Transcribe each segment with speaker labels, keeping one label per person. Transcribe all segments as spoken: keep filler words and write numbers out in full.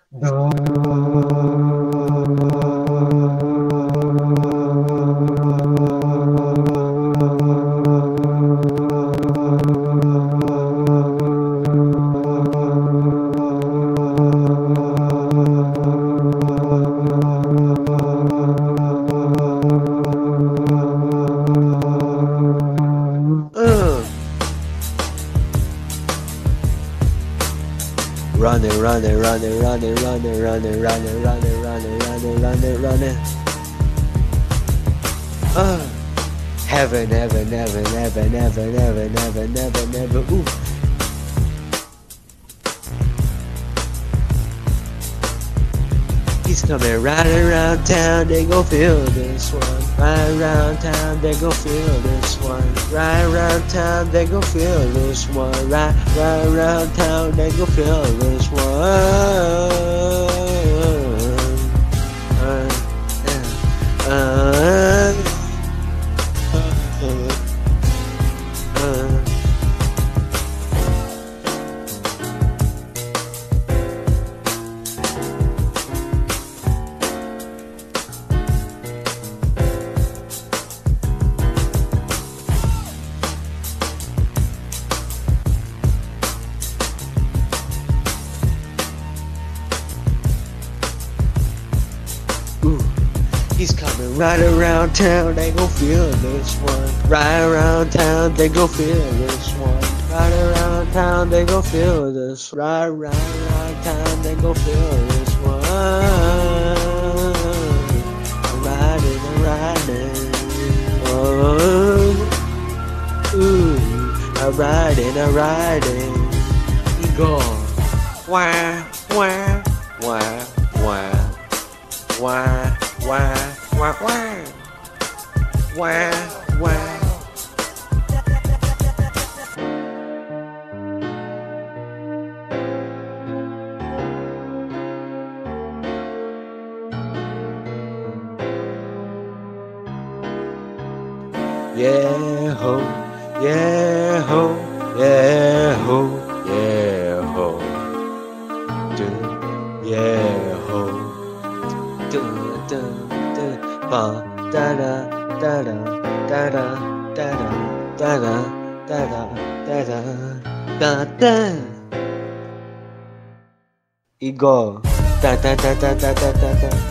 Speaker 1: No. Running, running, running, running, running, running, running, running, running, running, running, running. Uh, heaven, heaven, heaven, heaven, heaven, heaven, heaven, heaven, heaven. Ooh. He's coming right around town, they gon' feel this one. Right around town, they gon' feel this one. Right around town, they gon' feel this one. Right, right around town, they gon' feel this one. Uh, uh, uh, uh, uh. Ooh, he's coming right around town, they gon' feel this one. Right around town, they gon' feel this one. Right around town, they gon' feel this. Right around, around town, they gon' feel this one. Riding and riding. Oh, ooh, a riding, a riding. Igor. Wah, wah, wah, wah. Wah, wah, wah, wah, wah, wah. Yeah ho, yeah ho, yeah ho, yeah ho, do, yeah ho. Da da da ba da da da da da da da da da da da da da da. Igor. Da da da da da da da da.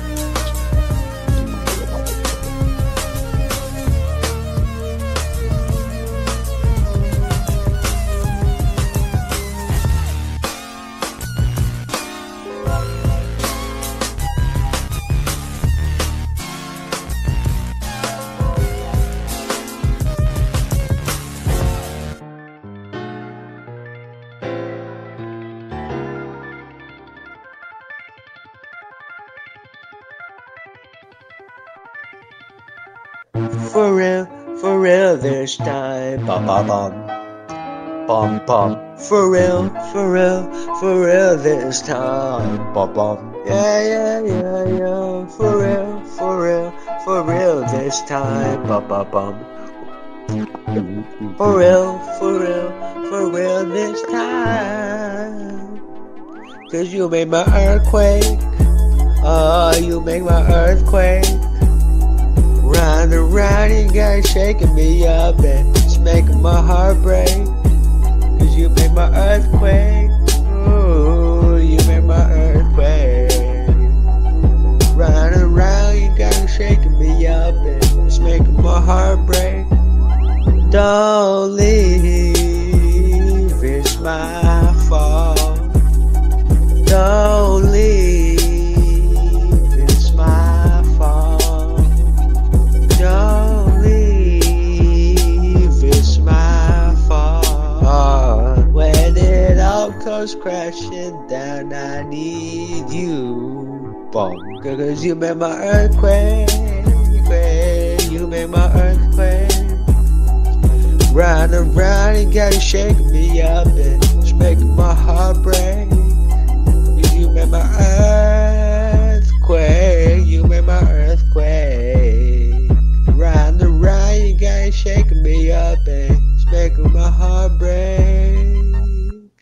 Speaker 1: For real, for real this time. Bum bum bum. Bum bum. For real, for real, for real this time. Bum bum. Yeah, yeah, yeah, yeah. For real, for real, for real this time. Bum bum bum. For real, for real, for real this time. Cause you made my earthquake. Oh, you make my earthquake. Round and round, you got shaking me up, and it's making my heart break. Cause you make my earthquake. Ooh, you make my earthquake. Round and round, you got shaking me up, and it's making my heart break. Don't leave, it's my fault. Don't leave. Crashing down, I need you, boom. Cause you made my earthquake, you made my earthquake. Round and round, you gotta shake me up, and it's making my heart break. You made my earthquake, you made my earthquake. Round and round, you gotta shake me up, and it's making my heart break. We go by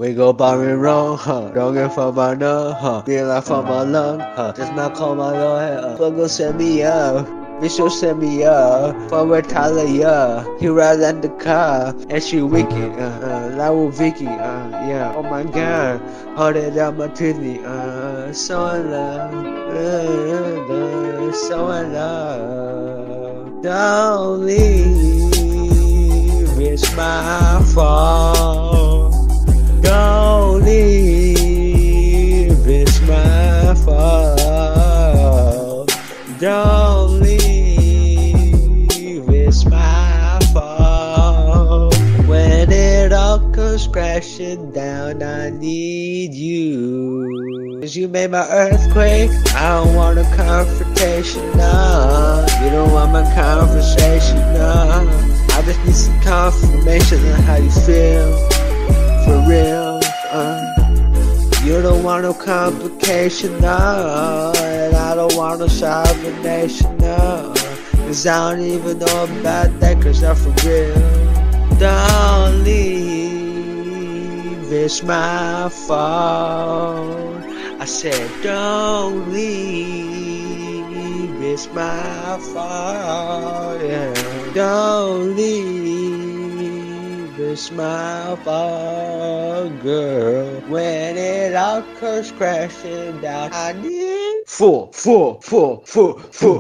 Speaker 1: far and wrong, huh? Don't get fucked by none, huh? Feel like from my lung, huh? Just not call my lord, huh? Fuck go set me up. Bitch, she'll set me up. Forward Tyler, yeah. He rides at the car, and she wicked, uh, uh, like with Vicky, uh, yeah. Oh my god, hold it down my titty, uh, so in love, uh, uh, so in love. Don't leave, it's my fault. Don't leave, it's my fault. Don't leave, it's my fault. When it all comes crashing down, I need you. Cause you made my earthquake. I don't want a confrontation, no. You don't want my conversation, no. I just need some confirmation on how you feel. For real, uh. You don't want no complication, no. And I don't want no combination, no. Cause I don't even know about that, cause I'm for real. Don't leave, it's my fault. I said don't leave, it's my fault, yeah. Don't leave, it's my fault, girl. When it all comes crashing down, I need four, four, four, four, four,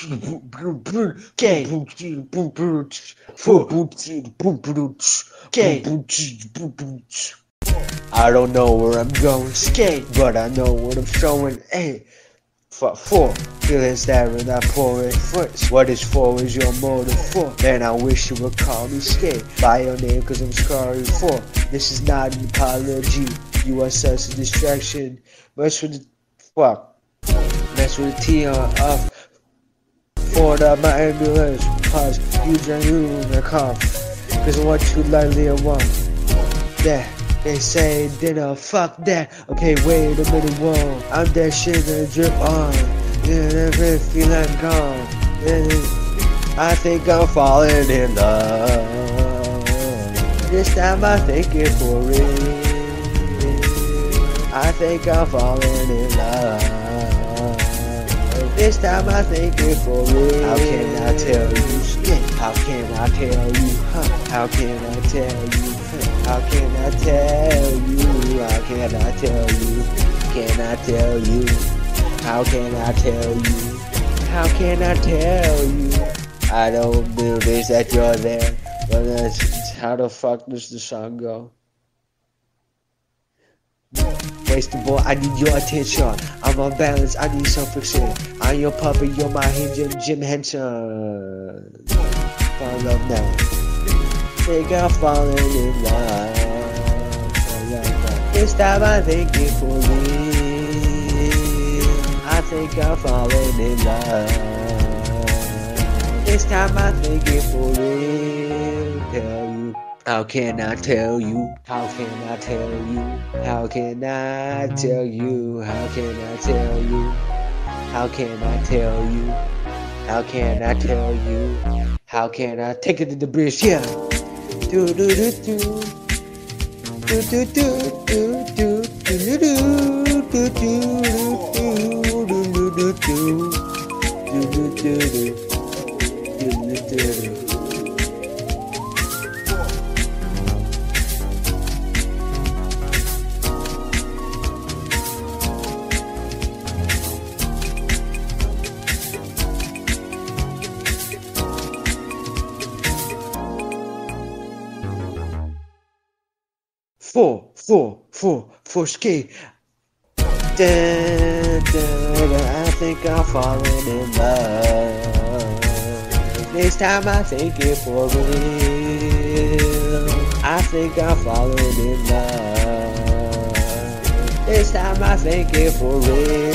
Speaker 1: K, four, K. I don't know where I'm going, skate, but I know what I'm showing. Hey, fuck four. Feelings that when I pour it first. What is four is your motive for. Man, I wish you would call me skate by your name, cause I'm scarring four. This is not an apology. You are such a distraction. Mess with the fuck. Mess with the T on off. Forward up my ambulance. Pause. You drink you in the car. Cause I want you lightly and one. Yeah. They say dinner, fuck that. Okay, wait a minute, whoa. I'm that shit that drip on. Yeah, that really feel like gone. Yeah, I think I'm falling in love. This time I think it for real. I think I'm falling in love. This time I think it for real. How can I tell you? How can I tell you? Huh? How can I tell you? How can I tell you? How can I tell you? Can I tell you? How can I tell you? How can I tell you? I don't believe that you're there. But that's, how the fuck does the song go? Wastable, I need your attention. I'm on balance, I need some friction. I'm your puppet, you're my hinge, Jim Henson. Fall in love now. Think I'm falling in love. This time I think it for real. I think I'm falling in love. This time I think it for real. Tell you, how can I tell you? How can I tell you? How can I tell you? How can I tell you? How can I tell you? How can I tell you? How can I take it to the bridge? Yeah. Do do do do do do do do do do do do do do. Four, four, four, four, skate. Da, da, da, I think I'm falling in love. This time I think it for real. I think I'm falling in love. This time I think it for real.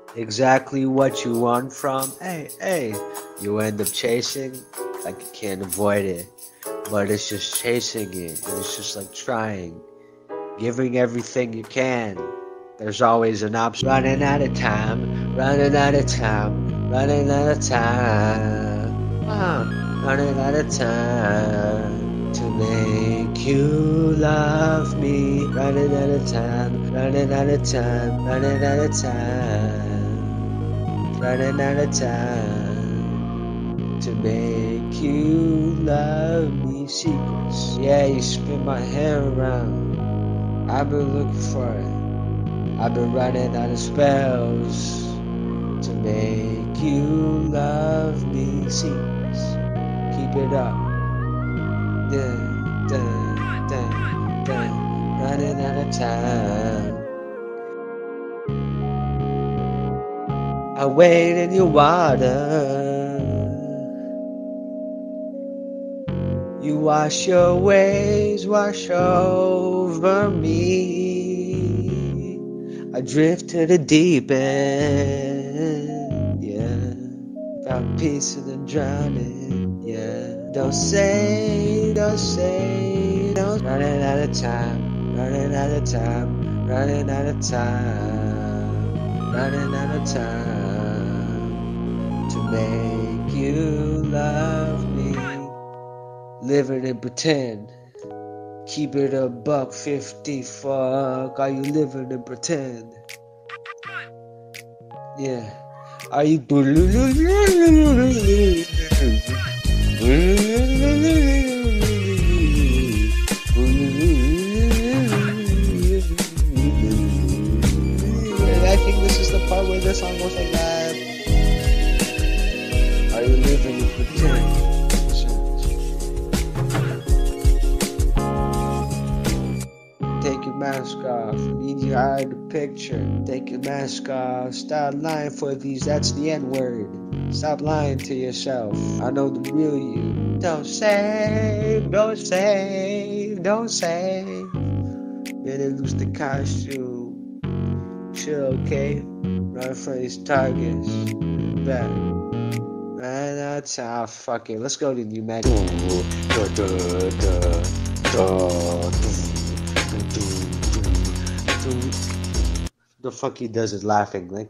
Speaker 1: exactly what you want from. Hey, hey, you end up chasing like you can't avoid it, but it's just chasing it, and it's just like trying, giving everything you can. There's always an option. Running out of time, running out of time, running out of time, uh, running out of time to make you love me. Running out of time, running out of time, running out of time, running out of time to make you love me. Secrets. Yeah, you spin my hair around. I've been looking for it. I've been running out of spells to make you love me. Secrets. Keep it up. Dun, dun, dun, dun. Running out of time. I wait in your water. You wash your waves, wash over me. I drift to the deep end, yeah. Found peace in the drowning, yeah. Don't say, don't say, don't. Running out of time, running out of time, running out of time, running out of time to make you love me. Living in pretend. Keep it a buck fifty, fuck. Are you living in pretend? Yeah. Are you I think this is the part where the song goes like that. Are you living in pretend? Take your mask off, need you hide the picture. Take your mask off, stop lying for these, that's the N-word. Stop lying to yourself, I know the real you. Don't save, don't save, don't save. Better lose the costume. Chill, okay? Run for these targets. Back. Right, that's how, fuck it, let's go to New Mexico. The fuck he does is laughing like.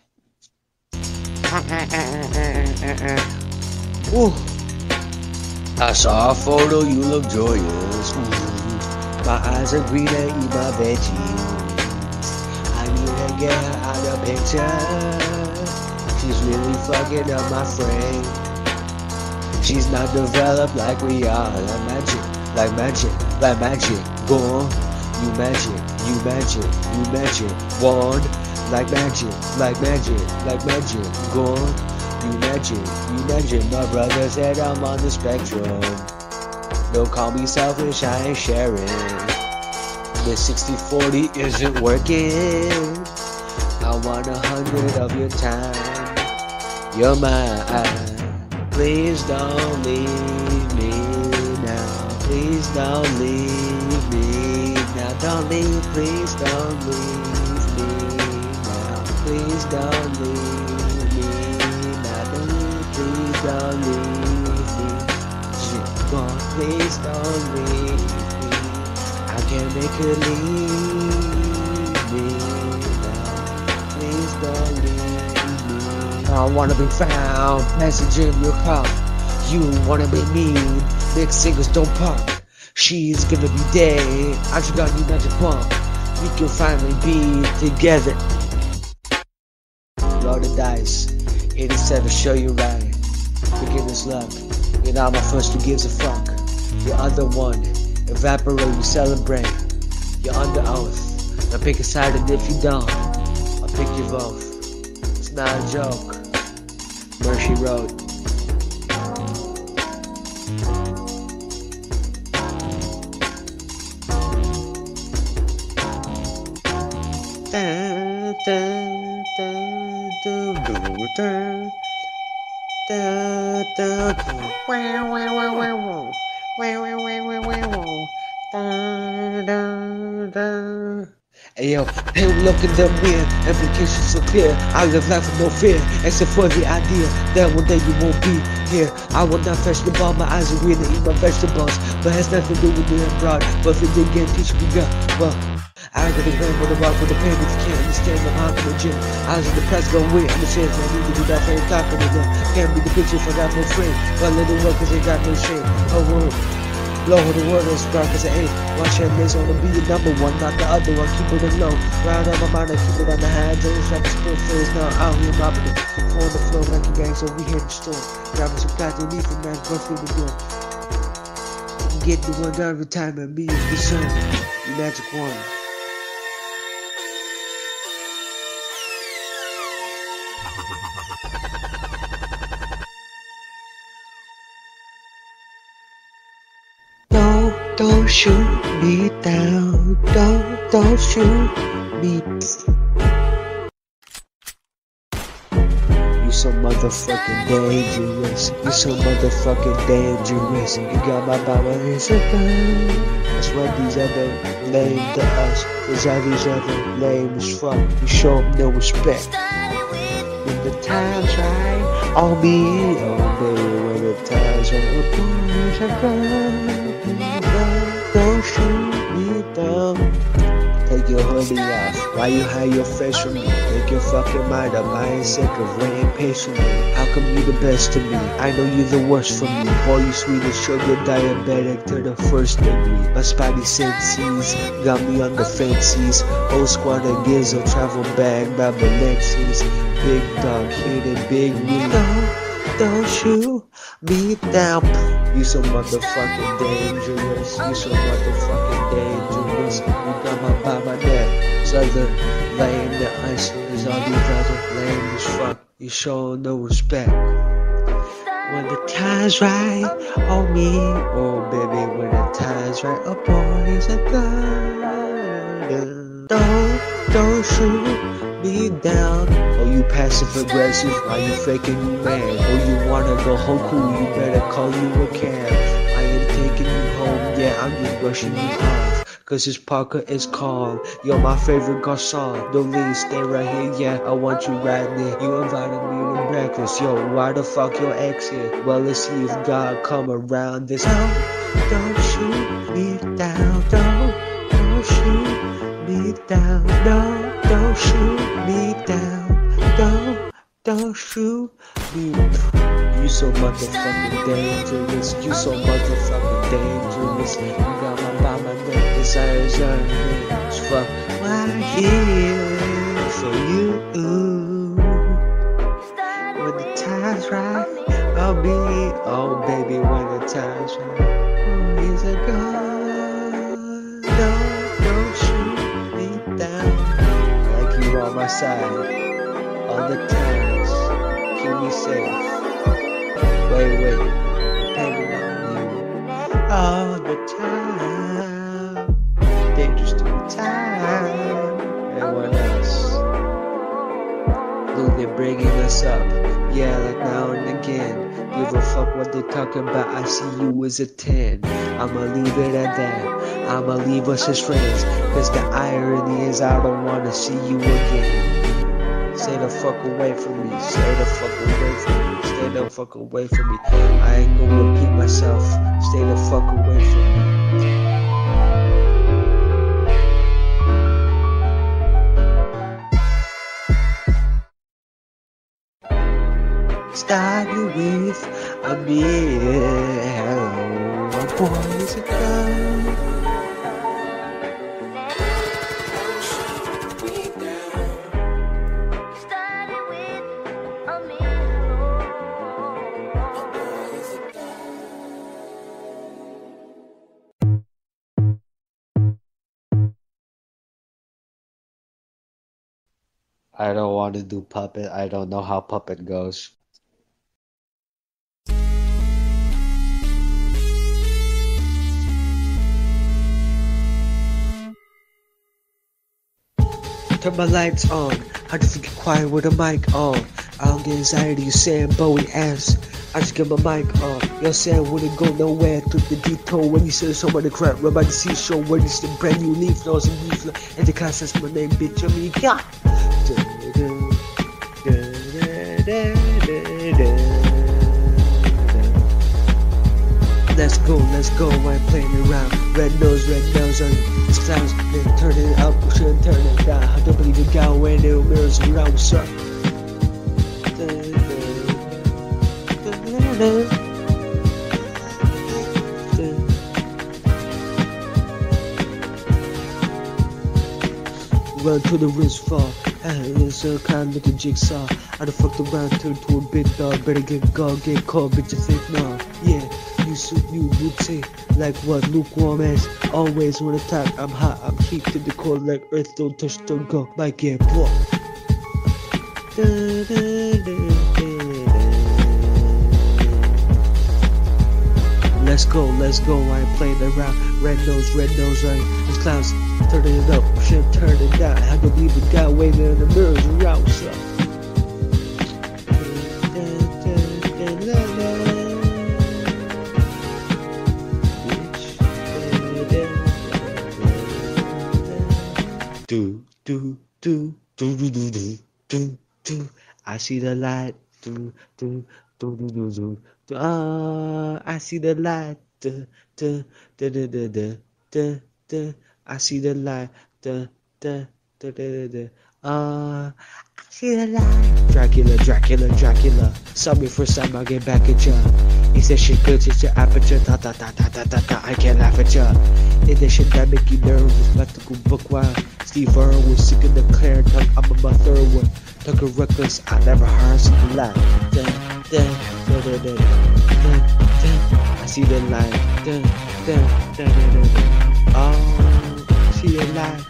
Speaker 1: Ooh. I saw a photo, you look joyous. Ooh. My eyes are green, I eat my veggies. I need to get her out of picture. She's really fucking up my frame. She's not developed like we are. Like magic, like magic, like magic. Go on. You magic, you magic, you magic, wand, like magic, like magic, like magic, gone. You magic, you magic, my brother said I'm on the spectrum. Don't call me selfish, I ain't sharing. The sixty forty isn't working. I want a hundred of your time. You're mine, please don't leave me now. Please don't leave me. Now don't leave, please don't leave me now. Please don't leave me now. Don't leave, please don't leave me. Gone, please don't leave me. I can't make her leave me now. Please don't leave me. I wanna be found, message in your car. You wanna be mean, big singers don't pop. She's gonna be dead. I just got new magic wand. We can finally be together. Roll the dice. eighty-seven, show you right. Beginner's luck. You're not my first, who gives a fuck? Your other one. Evaporate, you celebrate. You're under oath. Now pick a side, and if you don't, I'll pick your vote. It's not a joke. Mercy Road. Dun, dun, dun, dun, dun, dun, dun, dun. Wow, wow, wow, wow, wow. Wow, wow, wow, wow, wow, wow. Dun, dun, dun. Ayo, hey, look in the mirror, implications appear. I live life with no fear, except for the idea that one day you won't be here. I will not fetch the ball, my eyes are green to eat my vegetables, but has nothing to do with being broad. But if it did get teach me God, well, I got to learn with the rock with the pain if you can't understand the heart in the gym. I was in the press going weird, understand I need to do that for the confidence. Can't be the picture if I got no frame, but let it work cause they got no shame. Oh, whoa. Low the world is dark as it ain't. Watch your miss on the be the number one, not the other one. Keep it low. Round on my mind, I keep it on the high. Jones like the split phase now. Out here mobbing it. On the floor like a gang, so we hit the storm. Grabbing some guys, they need for man, go through the door. Get the one down every time and me is the sun. You magic one. Don't, don't shoot me down. Don't, don't shoot me. You so motherfucking dangerous. You so motherfucking dangerous. You got my mama is a gun. That's what these other lame to us. Cause all these other lame as fuck. You show them no respect. When the time's right, on me. Oh baby, when the time's right, oh boy, a gun. Don't shoot me down. Take your hoodie off. Why you hide your face from me? Make your fucking mind up. I ain't sick of waiting patiently. How come you the best to me? I know you the worst for me. Boy, you sweet as sugar, diabetic to the first degree. My spidey senses got me on the fancies. Old squad and Gizzo travel bag by Balenci's. Big dog hidden big wheel. Don't, don't shoot me down. You so motherfucking dangerous. You so motherfucking dangerous. You got my by my neck. It's other lame to us. There's all these other lame as fuck. You show no respect. When the time's right on me. Oh baby, when the time's right. Oh boy, it's a gun. Don't, don't shoot me down. Oh, you passive aggressive. Why you faking you mad? Oh, you wanna go Hoku? You better call you a cab. I am taking you home. Yeah, I'm just brushing you off. Cause this Parker is calm. You're my favorite garçon. Don't leave, stay right here. Yeah, I want you right there. You invited me to breakfast. Yo, why the fuck your ex here? Well, let's see if God come around this. Don't, don't shoot me down. Don't, don't shoot me down. No, don't shoot me down. Don't, don't shoot me. You so motherfucking dangerous. You so motherfucking dangerous. You got my by my neck. Desires earned. Fuck, I'm here for you. When the time's right, I'll be. Oh baby, when the time's right. Oh, he's a gun. Don't, don't shoot me down. Like you on my side. All the times, keep me safe. Wait, wait, hanging on you. All the time, dangerous to the time. Everyone else, Lulu bringing us up. Yeah, like now and again. Give a fuck what they talking about. I see you as a ten. I'ma leave it at that. I'ma leave us as friends. Cause the irony is I don't wanna see you again. Stay the fuck away from me. Stay the fuck away from me. Stay the fuck away from me. I ain't gonna repeat myself. Stay the fuck away from me. Started with a beer. Hello, boys and girls. I don't want to do puppet. I don't know how puppet goes. Turn my lights on. How do you get quiet with a mic on? I don't get anxiety, you saying Bowie ass. I just get my mic on. You're saying wouldn't go nowhere. Took the detour when you said so much crap. Rub by the seashore when you said brand new leaf nose and leaf flow. And the class says my name, bitch, I'm E God. Let's go, let's go, I ain't playing around. Red nose, red nose on these clowns. Then turn it up, we shouldn't turn it down. I don't believe in God when there are mirrors around, what's up? Run to the wrist fall. It's a kind like a jigsaw. I done fucked around, turned to a big dog. Better get gone, get caught, bitch, you think nah. Yeah, you suit you routine. Like what, lukewarm ass. Always when attack, I'm hot, I'm heat to the core like earth, don't touch, don't go. Might get blocked. Let's go, let's go, I ain't playing around. Red nose, red nose, right? These clowns turning it up, shit turn it down. I don't believe in God waving in the mirrors around, what's up? Do, do, do, do, do, do, do, do, do. I see the light. Do, do, do, do, do, do. Ah, I see the light. Da, da, da, da, da, da, da, da. I see the light. Da, da, da, da, da, da. Ah, I see the light. Dracula, Dracula, Dracula. Saw me first time, I'll get back at ya. He said shit good, it's your aperture. Ta ta ta ta ta ta ta. I can't laugh at ya. Did that shit that make you nervous. About to go book wild. Steve Irwin was sick of the clear. I'm on my third one. Took a reckless, I never heard something like da, da, da, da, da, da, da. I see the light. Da, da, da, da, da, da. Oh, I see the light.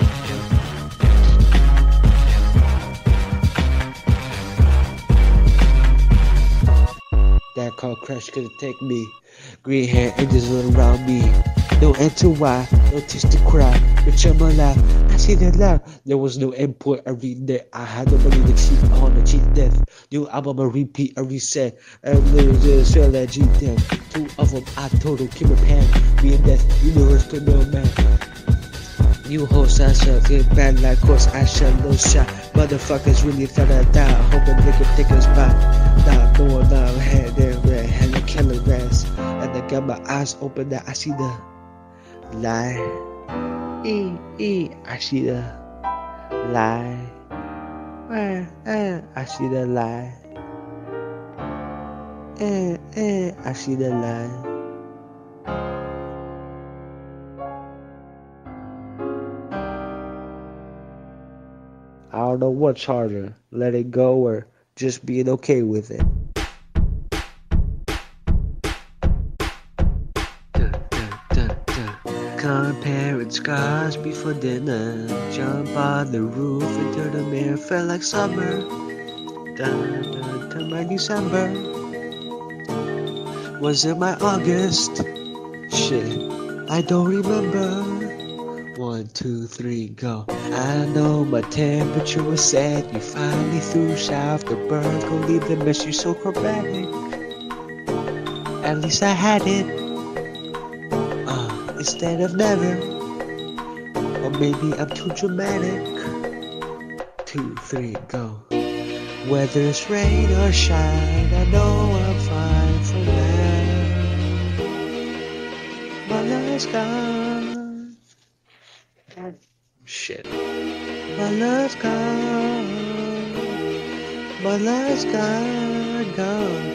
Speaker 1: That car crash couldn't take me. Green hair angels all around me. No enter why, no teach to cry. Bitch, I'm alive. I see that loud. There was no input, I read that. I had to believe the cheat on the cheat death. New album, a repeat, a reset. I literally just feel that G death. Two of them, I total Kim and Pan. Me and death, universe to no man. New host, I shall get bad like course, I shall no shot. Motherfuckers really thought I died. Hoping they could take us back. Not knowing I'm head there, red, hella kilograms. And I got my eyes open that I see the light. E, E, I see the light. Eh, eh, I see the light. Eh, eh, I see the light. I don't know what's harder, let it go or just being okay with it. Dun, dun, dun, dun. Comparing scars before dinner. Jump on the roof into the mirror, felt like summer. Dun, dun, dun, my December. Was it my August? Shit, I don't remember. One, two, three, go. I know my temperature was set. You finally threw south the bird. Go leave the mess, you're so chromatic. At least I had it. Uh, instead of never. Or maybe I'm too dramatic. Two, three, go. Whether it's rain or shine, I know I'm fine for now. My love's gone. Shit. My love's gone. My love's gone, gone,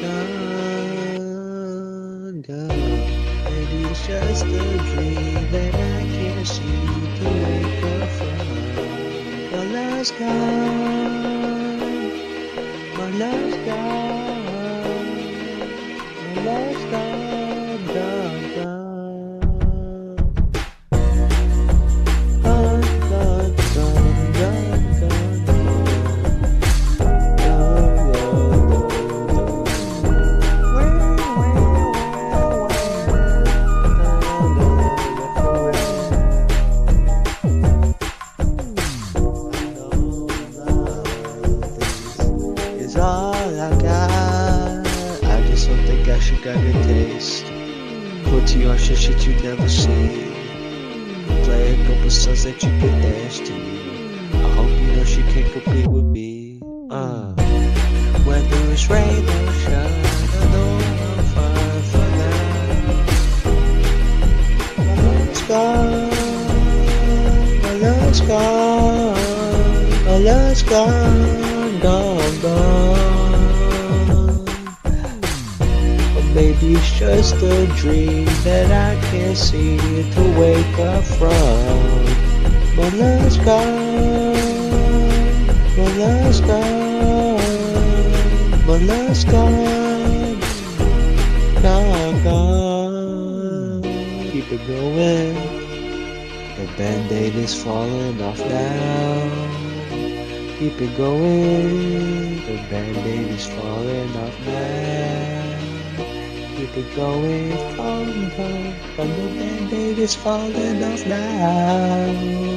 Speaker 1: gone, gone. Maybe it's just a dream that I can't seem to wake up from. My love's gone. My love's gone. My love's gone, gone, gone. All I got, I just don't think I should got a taste. Put you on shit, shit you never seen. Play a couple couple songs that you can dance to. I hope you know she can't compete with me. Uh, whether it's rain or shine, I know I'll find for now. My love's gone, my love's gone, my love's gone, gone, gone. But maybe it's just a dream that I can't seem to wake up from. My love's gone, my love's gone, my love's gone, gone, gone. Keep it going, the band-aid is falling off now. Keep it going, the band-aid is falling off now. Keep it going, falling off, but the band-aid is falling off now.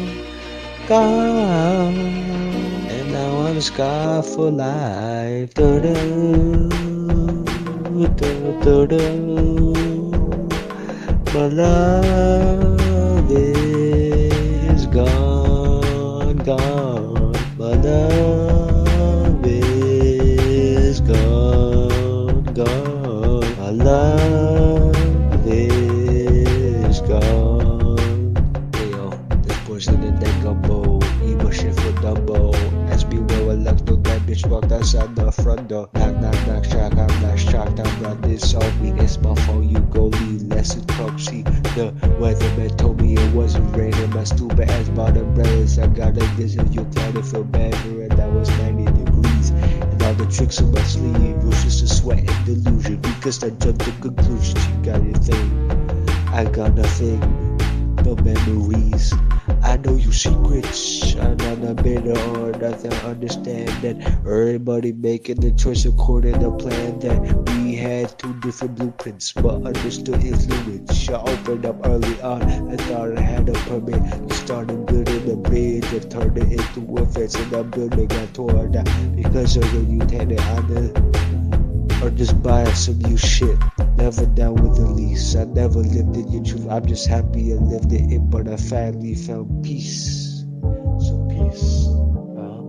Speaker 1: Gone, and now I'm scarred for life. Do-do, do-do-do. My love is gone, gone. My love is gone, gone. My love is gone. Hey yo, this person in that gumbo, emo shit for Dumbo. Ask me where I left, though that bitch walked outside the front door. Knock, knock, knock, shock, I'm not shocked, I'm not this all week. It's my phone, you go leave, less to talk. See, the weatherman told me it wasn't raining. My stupid ass bought umbrellas. I got a visit, you glad to feel better, and that was ninety degrees. And all the tricks on my sleeve was just a sweat and delusion. Because I jumped to conclusions, you got your thing, I got nothing, no memories. I know your secrets, I'm not a bitter or nothing. Understand that everybody making the choice according to plan. That we had two different blueprints, but understood influence. I opened up early on, I thought I had a permit. You started building the bridge, I turned it into a fence, and the building got torn down because of the new tenant on the. Or just buying some new shit. Never down with the lease. I never lived in your truth. I'm just happy I lived in it, but I finally found peace. So peace. Uh,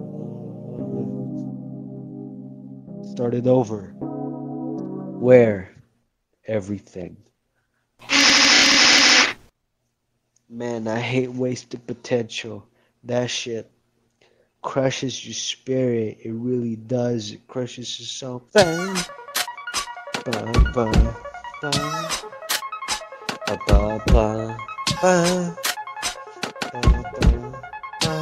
Speaker 1: started over. Where? Everything. Man, I hate wasted potential. That shit crushes your spirit. It really does. It crushes your soul. Bang. Ba, ba, ba. Ba, ba, ba, ba. Ba, ba, ba.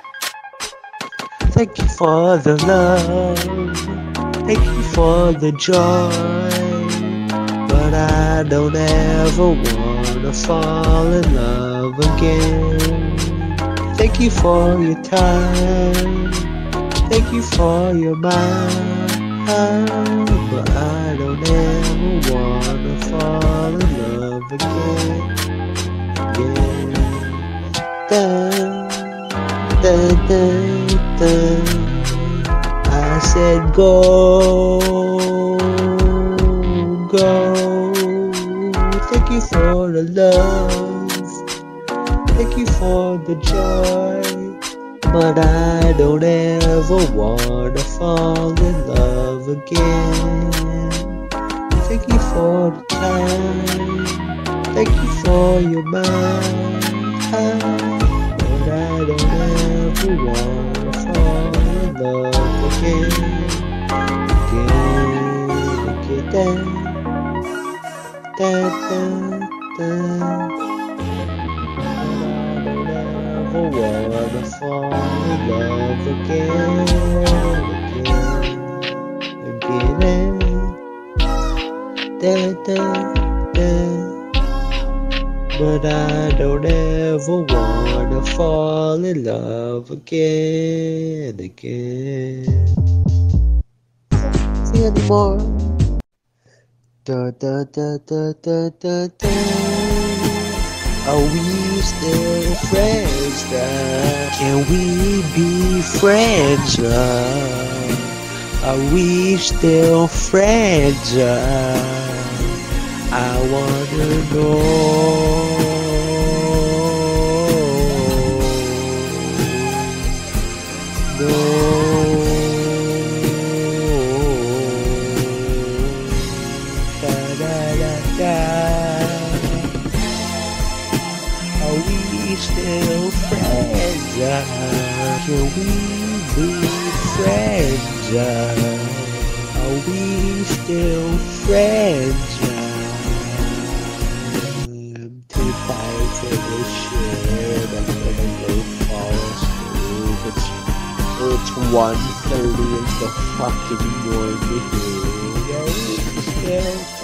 Speaker 1: Thank you for the love. Thank you for the joy. But I don't ever wanna fall in love again. Thank you for your time. Thank you for your mind. But I don't ever wanna fall in love again. Again. Dun, dun, dun, dun. I said go, go. Thank you for the love. Thank you for the joy. But I don't ever wanna fall in love again. Thank you for the time. Thank you for your mind. But I don't ever wanna fall in love again. Again, again, da, da, da, da. Wanna fall in love again, again, again, da, da, da. But I don't ever wanna fall in love again, again. Sing anymore. Da da da da da da da. Are we still friends now? Can we be friends now? Are we still friends now? I wanna know. No. Da, da, da, da. Are we still friends? Uh, can we be friends? Uh, are we still friends? Uh, I'm too tired for this shit. I'm gonna go fall asleep. It's, it's one thirty in the fucking morning. Are we still